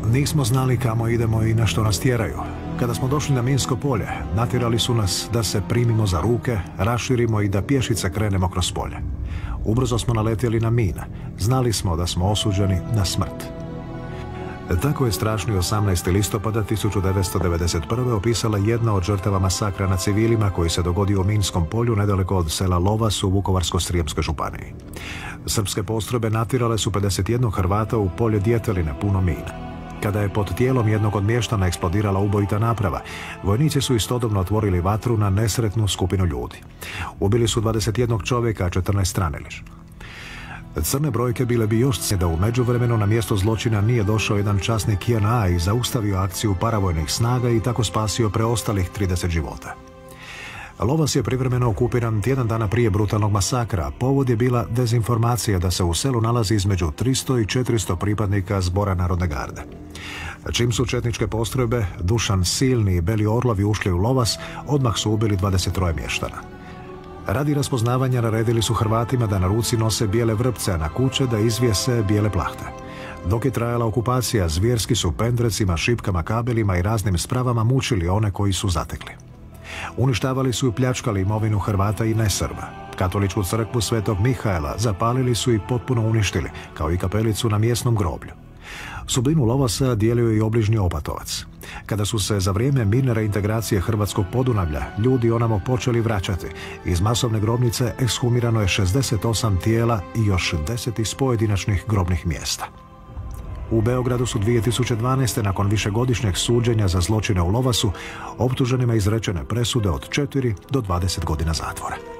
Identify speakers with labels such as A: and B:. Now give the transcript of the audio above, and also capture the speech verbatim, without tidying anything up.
A: Nismo znali kamo idemo i na što nas tjeraju. Kada smo došli na minsko polje, natjerali su nas da se primimo za ruke, raširimo i da pješice krenemo kroz polje. Ubrzo smo naletjeli na mine. Znali smo da smo osuđeni na smrt. Tako je strašni osamnaesti listopada tisuću devetsto devedeset prve. opisala jedna od žrtava masakra na civilima koji se dogodio u minskom polju nedaleko od sela Lovas u Vukovarsko-srijemskoj županiji. Srpske postrojbe natjerale su pedeset jednog Hrvata u polje Djeteline puno mina. Kada je pod tijelom jednog od mještana eksplodirala ubojita naprava, vojnici su istodobno otvorili vatru na nesretnu skupinu ljudi. Ubili su dvadeset jednog čovjeka, a četrnaest ranili. Crne brojke bile bi još da u međuvremenu na mjesto zločina nije došao jedan časnik J N A i zaustavio akciju paravojnih snaga i tako spasio preostalih trideset života. Lovas je privremeno okupiran tjedan dana prije brutalnog masakra. Povod je bila dezinformacija da se u selu nalazi između tristo i četiristo pripadnika Zbora narodne garde. Čim su četničke postrojbe Dušan Silni i Beli Orlovi ušli u Lovas, odmah su ubili dvadeset troje mještana. Radi raspoznavanja naredili su Hrvatima da na ruci nose bijele vrpce, a na kuće da izvjese bijele plahte. Dok je trajala okupacija, zvjerski su pendrecima, šipkama, kabelima i raznim spravama mučili one koji su zatekli. Uništavali su i pljačkali imovinu Hrvata i nesrba. Katoličku crkvu Svetog Mihaela zapalili su i potpuno uništili, kao i kapelicu na mjesnom groblju. Sudbinu Lovasa dijelio je i obližnji Opatovac. Kada su se za vrijeme mirne reintegracije hrvatskog Podunavlja ljudi onamo počeli vraćati, iz masovne grobnice ekshumirano je šezdeset osam tijela i još deset iz pojedinačnih grobnih mjesta. U Beogradu su dvije tisuće dvanaeste. nakon višegodišnjeg suđenja za zločine u Lovasu optuženima izrečene presude od četiri do dvadeset godina zatvora.